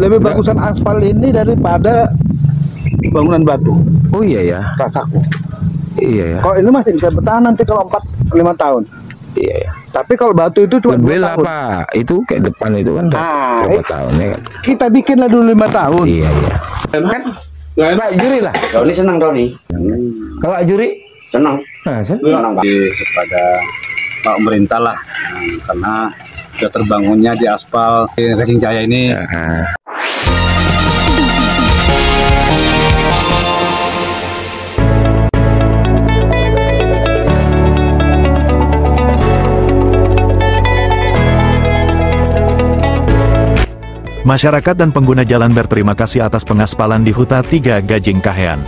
Lebih bagusan aspal ini daripada bangunan batu. Oh iya ya. Rasaku. Iya ya. Kalau ini masih bisa bertahan nanti kalau 4-5 tahun. Iya ya. Tapi kalau batu itu cuma 2 Lebih lah tahun. Pak. Itu kayak depan itu kan udah berapa tahun ya kan. Kita bikinlah dulu 5 tahun. Iya iya. Kan? Pak Juri lah. Doni senang Doni. Kalau Pak Juri Senang. nah, Senang Pak. Kepada Pak pemerintah lah, karena sudah terbangunnya di aspal di Gajing Jaya ini. Masyarakat dan pengguna jalan berterima kasih atas pengaspalan di Huta 3 Gajing Kahean.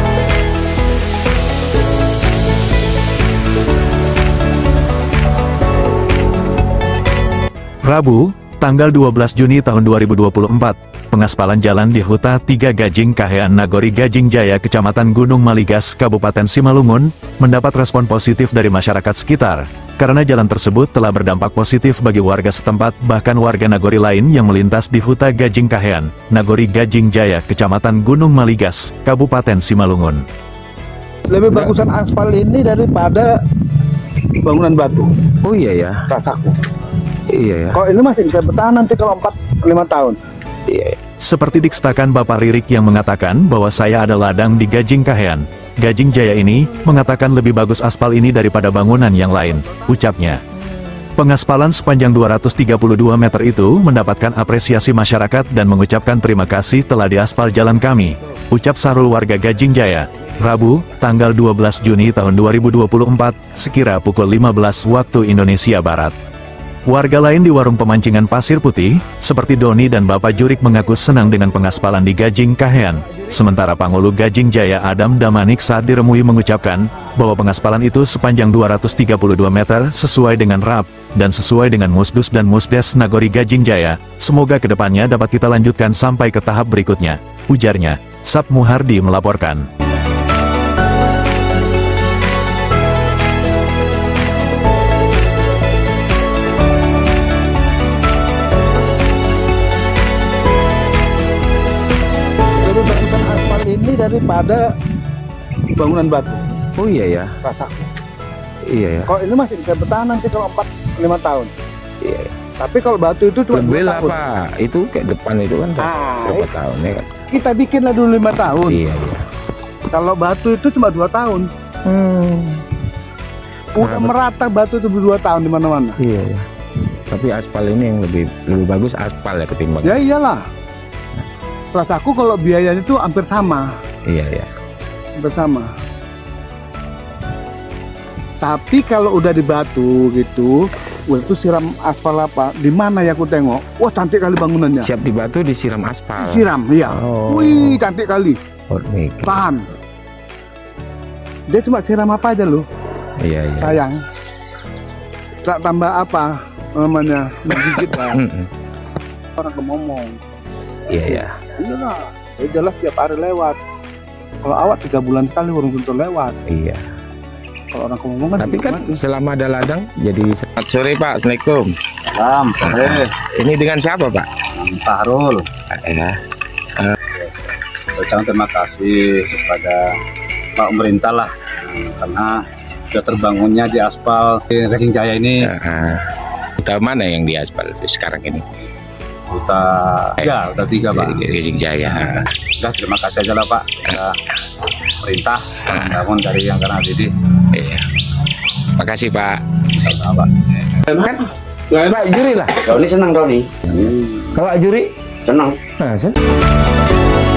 Rabu, tanggal 12 Juni tahun 2024, pengaspalan jalan di Huta 3 Gajing Kahean Nagori Gajing Jaya Kecamatan Gunung Maligas Kabupaten Simalungun mendapat respon positif dari masyarakat sekitar, karena jalan tersebut telah berdampak positif bagi warga setempat bahkan warga Nagori lain yang melintas di Huta Gajing Kahean, Nagori Gajing Jaya Kecamatan Gunung Maligas, Kabupaten Simalungun. Lebih bagusan aspal ini daripada bangunan batu. Oh iya ya. Rasaku. Iya ya. Kalau ini masih bisa bertahan nanti kalau 4-5 tahun. Iya. Seperti dikstakan Bapak Ririk yang mengatakan bahwa saya ada ladang di Gajing Kahean. Gajing Jaya ini mengatakan lebih bagus aspal ini daripada bangunan yang lain, ucapnya. Pengaspalan sepanjang 232 meter itu mendapatkan apresiasi masyarakat dan mengucapkan terima kasih telah diaspal jalan kami, ucap Sarul warga Gajing Jaya. Rabu, tanggal 12 Juni tahun 2024, sekira pukul 15 waktu Indonesia Barat. Warga lain di warung pemancingan Pasir Putih, seperti Doni dan Bapak Jurik mengaku senang dengan pengaspalan di Gajing Kahean. Sementara Pangulu Gajing Jaya Adam Damanik saat diremui mengucapkan, bahwa pengaspalan itu sepanjang 232 meter sesuai dengan RAP, dan sesuai dengan Musdus dan Musdes Nagori Gajing Jaya, semoga kedepannya dapat kita lanjutkan sampai ke tahap berikutnya, ujarnya. Sap Muhardi melaporkan. Ini daripada bangunan batu. Oh iya ya. Rasaku. Iya ya. Kalau ini masih bisa bertahan nanti kalau 4-5 tahun. Iya. Tapi kalau batu itu cuma 2 Lebih lah tahun. Pak. Itu kayak depan itu kan udah berapa tahun ya kan. Kita bikinlah dulu 5 tahun. Iya iya. Kalau batu itu cuma 2 tahun. Udah merata batu itu 2 tahun di mana-mana. Iya ya. Tapi aspal ini yang lebih bagus aspal ya ketimbang. Ya iyalah. Rasaku kalau biayanya itu hampir sama. Iya ya. Hampir sama. Tapi kalau udah di batu gitu, wah itu siram aspal apa? Di mana ya aku tengok? Wah cantik kali bangunannya. Siap di batu disiram aspal. Disiram, iya. Oh. Wih cantik kali. Oh, Tahan. Dia cuma siram apa aja loh. iya iya. Sayang. Tak tambah apa namanya? Menggigit lah. Orang ngomong. Iya ya. Iya lah. Ya jelas tiap hari lewat. Kalau awak 3 bulan sekali urung tentu lewat. Iya. Kalau orang ngomong kan. Tapi kan selama ada ladang jadi. Selamat sore Pak. Assalamualaikum. Salam, sore. Ini dengan siapa Pak? Sahrul. Ya. Ucapkan terima kasih kepada Pak pemerintah lah, karena sudah terbangunnya di aspal di Gajing Jaya ini. Huta mana yang di aspal itu sekarang ini? Huta 3 Pak. Gajing Jaya. Udah terima kasih aja lah Pak kepada pemerintah, namun dari yang karena jadi. Iya. Makasih Pak. Sama-sama Pak. Kan? Pak Juri lah. Doni senang Doni. Kalau Pak Juri Senang. nah,